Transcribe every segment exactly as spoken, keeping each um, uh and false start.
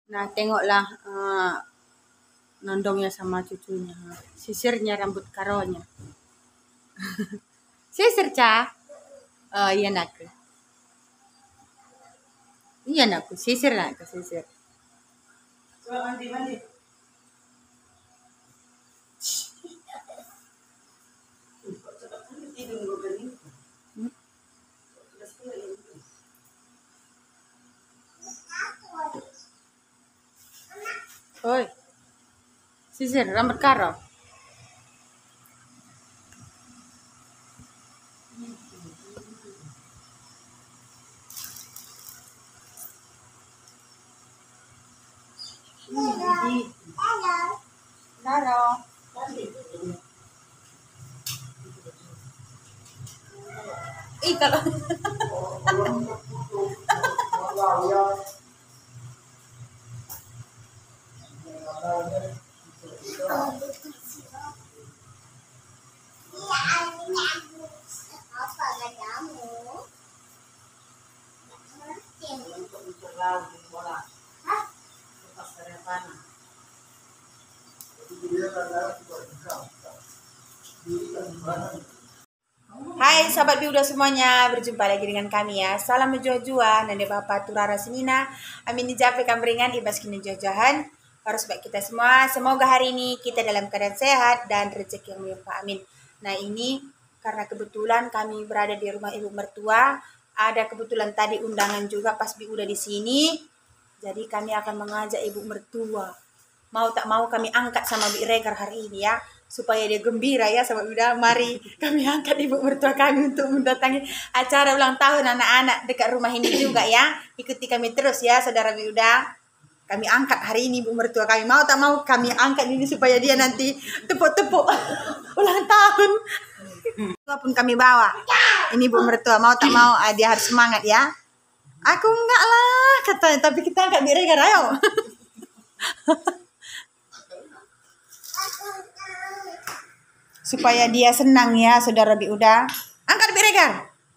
Nah, tengoklah uh, nondongnya sama cucunya. Sisirnya rambut karonya. Sisir, Ca. Oh, iya nak. Iya nak, sisir nak, sisir. Coba mandi, mandi. Oi, sisir rambut karo. Karo. Ih, kalau Hai sahabat Biuda semuanya, berjumpa lagi dengan kami ya. Salam menjua-jua, nanda bapak turara senina. Amin dijape kamringan ibas kini jauh-jauhan. Harus baik kita semua. Semoga hari ini kita dalam keadaan sehat dan rezeki yang melimpah. Amin. Nah ini karena kebetulan kami berada di rumah ibu mertua. Ada kebetulan tadi undangan juga pas Biuda di sini. Jadi kami akan mengajak ibu mertua. Mau tak mau kami angkat sama Bi Regar hari ini ya. Supaya dia gembira ya sama Biuda. Mari kami angkat ibu mertua kami untuk mendatangi acara ulang tahun anak-anak dekat rumah ini juga ya. Ikuti kami terus ya saudara Biuda. Kami angkat hari ini ibu mertua kami. Mau tak mau kami angkat ini supaya dia nanti tepuk-tepuk ulang tahun. Walaupun kami bawa. Ini ibu mertua mau tak mau dia harus semangat ya. Aku enggak lah katanya. Tapi kita angkat Bi Regar ayo. Supaya dia senang ya saudara Biuda. Angkat Bi Regar.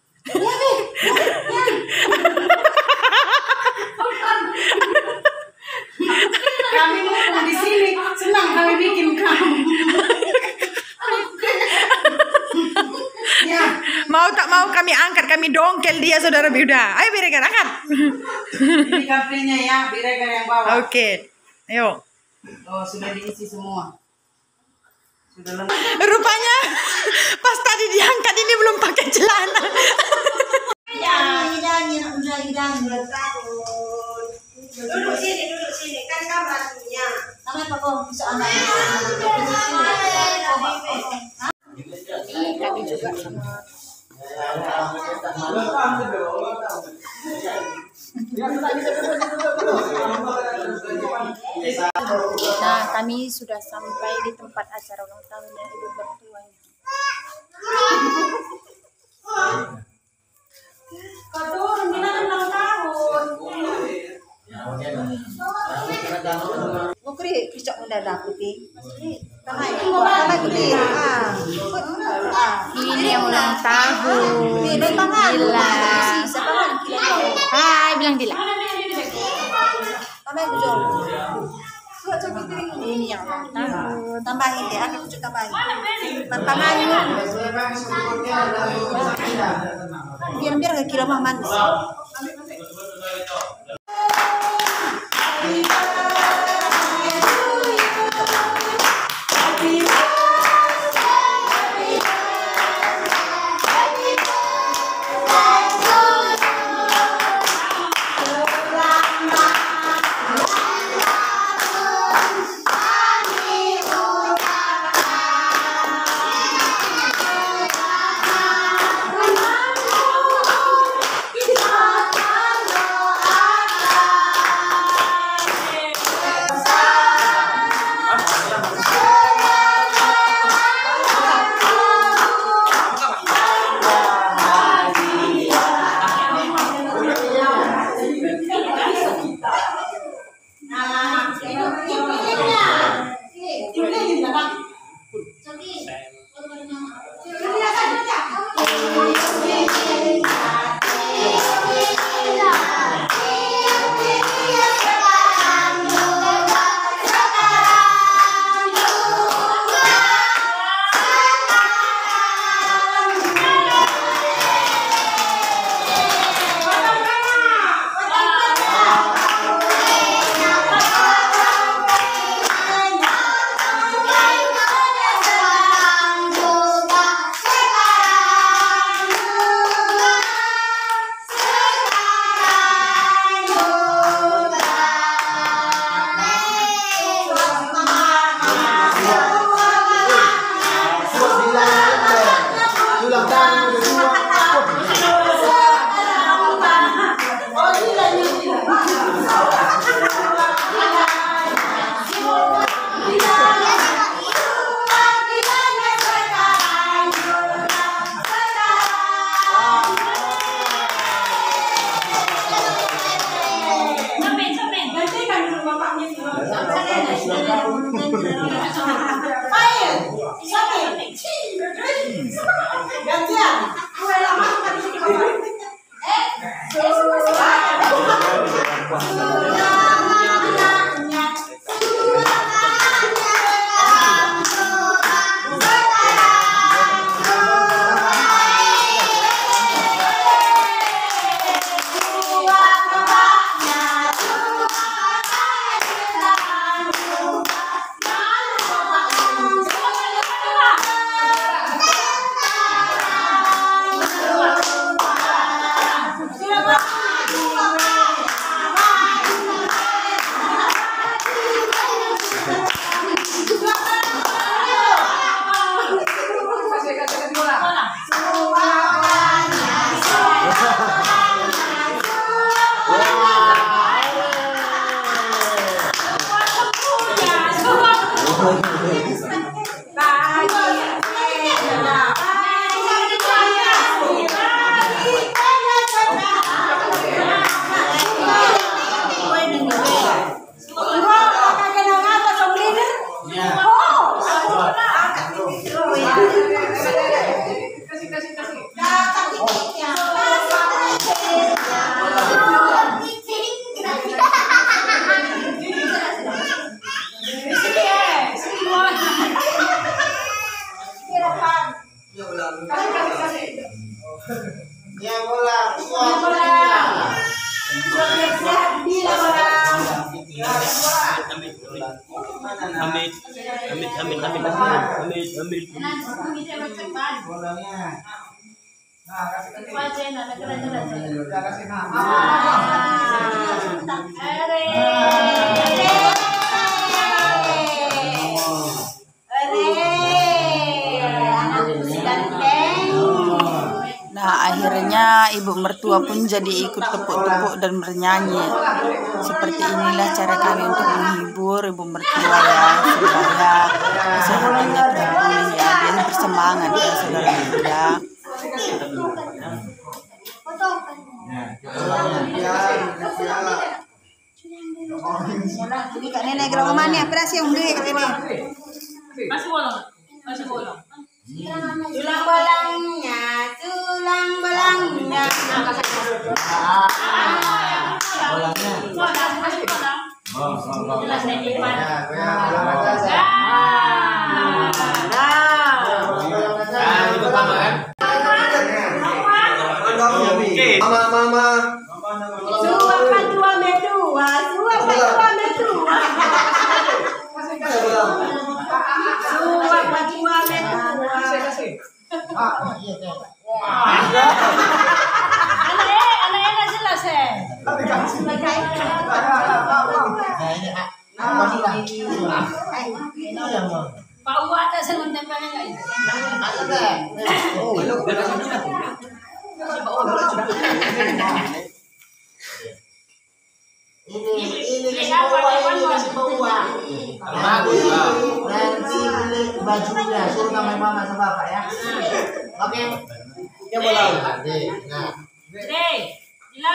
Kami mau di sini, senang kami bikin kamu. Ya. Mau tak mau kami angkat, kami dongkel dia saudara Biuda. Ayo Bi Regar angkat. Ini kaplenya ya, Bi Regar yang bawa. Oke, okay. Ayo. Oh sudah diisi semua. Sudah lengkap. Rupanya pas tadi diangkat ini belum pakai celana. Ya, nyanyi, nyanyi, nyanyi. Duduk sini, duduk sini. Kan kamar punya. Namanya apa kok? Bisa anak. Kami juga sama. Nah, kami sudah sampai di tempat acara ulang tahunnya ibu mertua. Kau turun, kita kan ulang tahun. Mukri kicok mendadak putih. Kamai, kamai putih. Ini yang ulang tahun. Dila. Hai, bilang Dila. Kamai kujol. Ini yang ulang tahun. Tambahin deh, aku cuci tambahin. Tantangannya. Biar-biar ke kilo mah manis. Kita Amit, amit, amit, amit, amit, amit. Nah, akhirnya ibu mertua pun jadi ikut tepuk-tepuk dan bernyanyi. Seperti inilah cara kami untuk menghibur ibu mertua ya, supaya kesehatannya terpulih ya, biar bersemangat ya saudara ya. Ini Kak Nenek gerang mana? Berapa yang beli Kak Nenek? Masih bolong, masih bolong. Tulang belangnya, tulang belangnya. Mama, mama. Suapan dua medua, suapan dua medua. Suapan dua medua. Anak anak enak jelas eh. Pak Uwa ada senang tempelnya nggak itu? Ini ini semua ini semua. Bagus lah. Nanti beli bajunya, suruh nama mama sama bapak ya. Oke. Ya boleh. Nah. Deh, gila.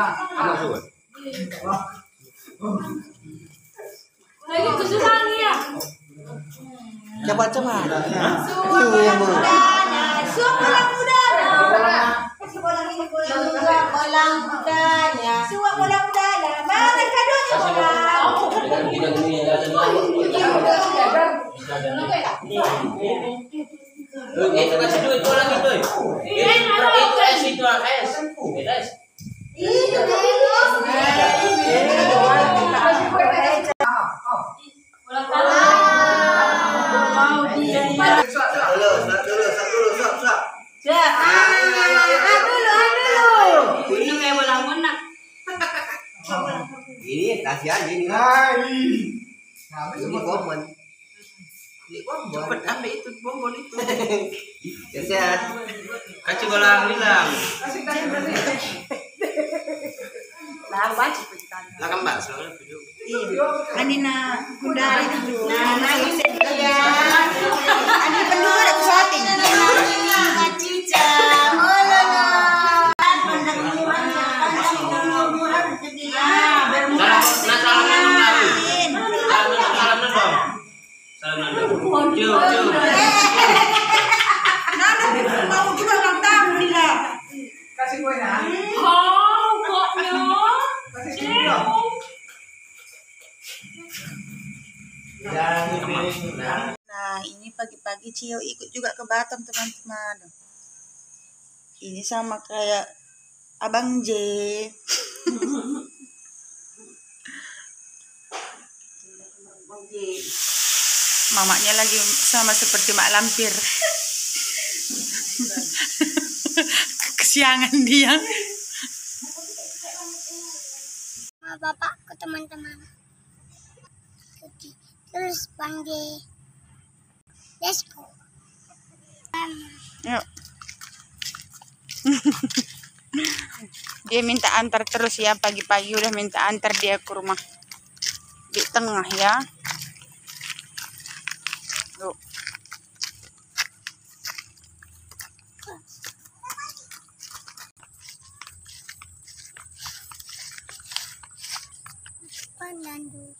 Lagi kesusahan ya. Coba coba. Suap bolang udara, suap bolang udara. Kasih bolang ini bolang. Suap bolang udara, suap bolang udara. Mana kadonya bolang? Itu kasih duit orang itu. Itu es itu es. Es. Itu Ini kasih aja ini. Ini bonbon. Ini bonbon. Cepat ambil itu bonbon itu. Ya sehat. Kasih bolang bilang. lambat. Lah kan Mbak, soalnya video. Anina kundari dulu. Nah, nangis ya. Ani penduduk ada syuting. Cica, molona. Nah, salam minum lagi. cium, cium. Nana mau juga ulang tahun Lila. Kasih kue nah. Oh, koknya. Kasih kue dong. Jangan piring. Nah. Nah, ini pagi-pagi Cio ikut juga ke Batam, teman-teman. Ini sama kayak Abang J. Mamanya lagi sama seperti Mak Lampir. Kesiangan dia. Bapakku teman-teman. Terus panggil let's go. Yuk. Dia minta antar terus ya, pagi-pagi udah minta antar dia ke rumah di tengah ya. Yuk. Pandandu.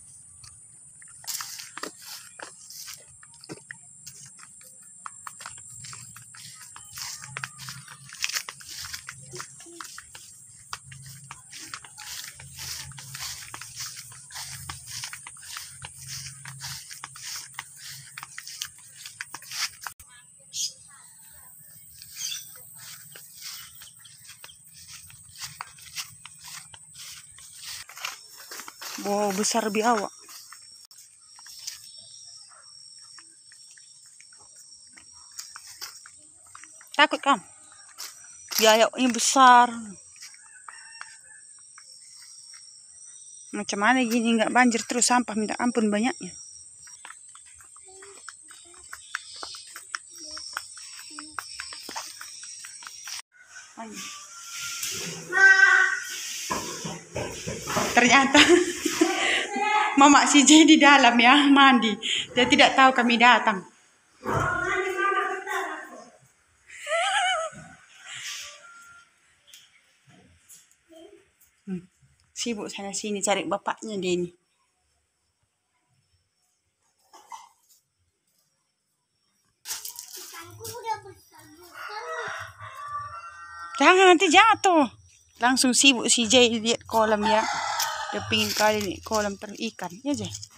Wow, besar biawak. Takut kamu? Biawaknya besar. Macam mana gini nggak banjir terus sampah, minta ampun banyaknya. Ternyata Mama si J di dalam ya, mandi. Dia tidak tahu kami datang. Hmm. Sibuk sana sini cari bapaknya dia ini. Jangan nanti jatuh. Langsung sibuk si J lihat kolam ya. Dia pingin kali nih kolam terikan ya J.